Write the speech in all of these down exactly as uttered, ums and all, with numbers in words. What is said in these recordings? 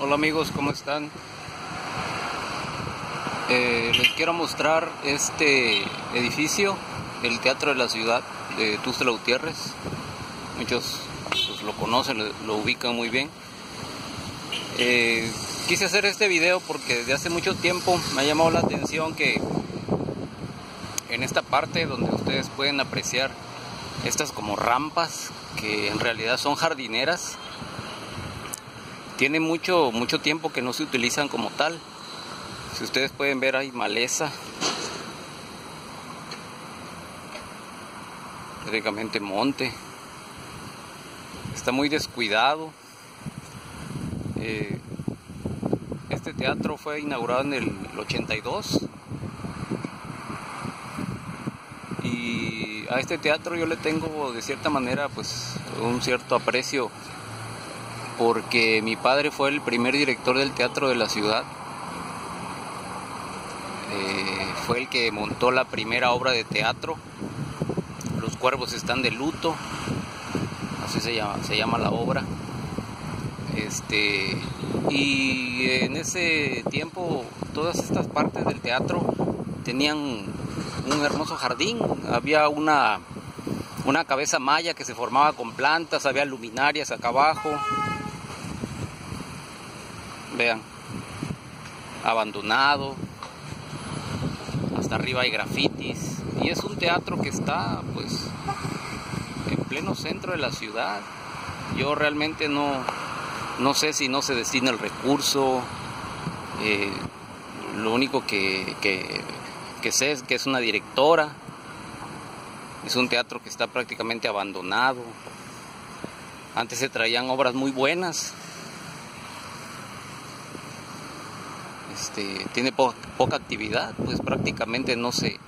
Hola amigos, ¿cómo están? Eh, les quiero mostrar este edificio, el Teatro de la Ciudad de Tuxtla Gutiérrez. Muchos pues, lo conocen, lo, lo ubican muy bien. Eh, quise hacer este video porque desde hace mucho tiempo me ha llamado la atención que en esta parte donde ustedes pueden apreciar estas como rampas que en realidad son jardineras, tiene mucho, mucho tiempo que no se utilizan como tal. Si ustedes pueden ver, hay maleza, prácticamente monte. Está muy descuidado. Eh, este teatro fue inaugurado en el ochenta y dos. Y a este teatro yo le tengo de cierta manera pues un cierto aprecio, porque mi padre fue el primer director del teatro de la ciudad. Eh, fue el que montó la primera obra de teatro, Los Cuervos Están de Luto, así se llama, se llama la obra. Este, y en ese tiempo todas estas partes del teatro tenían un hermoso jardín. Había una, una cabeza maya que se formaba con plantas, había luminarias acá abajo. Vean, abandonado, hasta arriba hay grafitis, y es un teatro que está pues en pleno centro de la ciudad. Yo realmente no, no sé si no se destina el recurso. Eh, lo único que, que, que sé es que es una directora. Es un teatro que está prácticamente abandonado. Antes se traían obras muy buenas. Este, tiene po poca actividad, pues prácticamente no se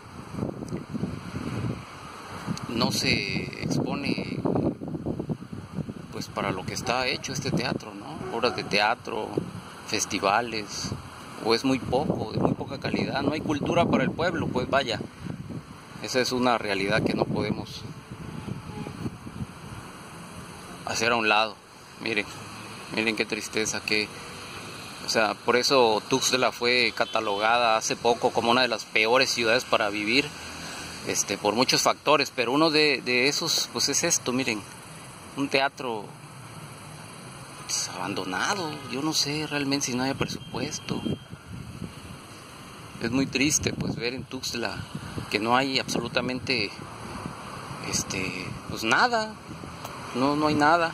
no se expone pues para lo que está hecho este teatro, ¿no? Obras de teatro, festivales, o es muy poco, de muy poca calidad. No hay cultura para el pueblo, pues vaya, esa es una realidad que no podemos hacer a un lado. Miren, miren qué tristeza, que O sea, por eso Tuxtla fue catalogada hace poco como una de las peores ciudades para vivir, este, por muchos factores, pero uno de, de esos pues es esto. Miren, un teatro pues, abandonado. Yo no sé realmente si no haya presupuesto. Es muy triste pues ver en Tuxtla que no hay absolutamente este, pues nada, no, no hay nada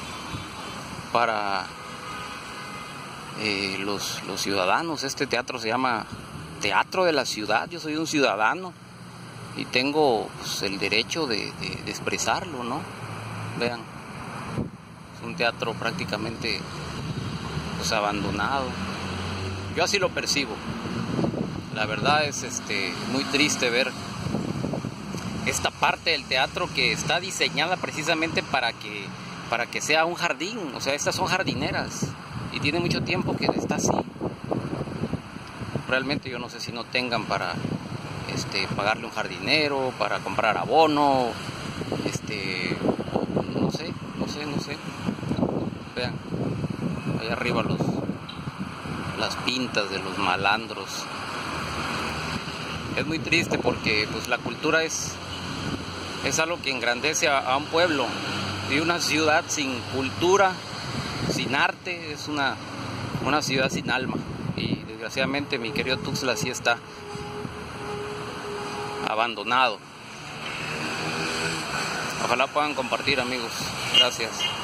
para Eh, los, los ciudadanos. Este teatro se llama Teatro de la Ciudad. Yo soy un ciudadano y tengo pues, el derecho de, de, de expresarlo, ¿no? Vean, es un teatro prácticamente pues, abandonado. Yo así lo percibo. La verdad es este, muy triste ver esta parte del teatro que está diseñada precisamente para que, para que sea un jardín. O sea, estas son jardineras. Y tiene mucho tiempo que está así. Realmente yo no sé si no tengan para este, pagarle un jardinero, para comprar abono, este, no sé, no sé, no sé. Vean, allá arriba los, las pintas de los malandros. Es muy triste porque pues la cultura es, es algo que engrandece a, a un pueblo. Y una ciudad sin cultura, sin arte, es una, una ciudad sin alma. Y desgraciadamente mi querido Tuxtla sí está abandonado. Ojalá puedan compartir, amigos. Gracias.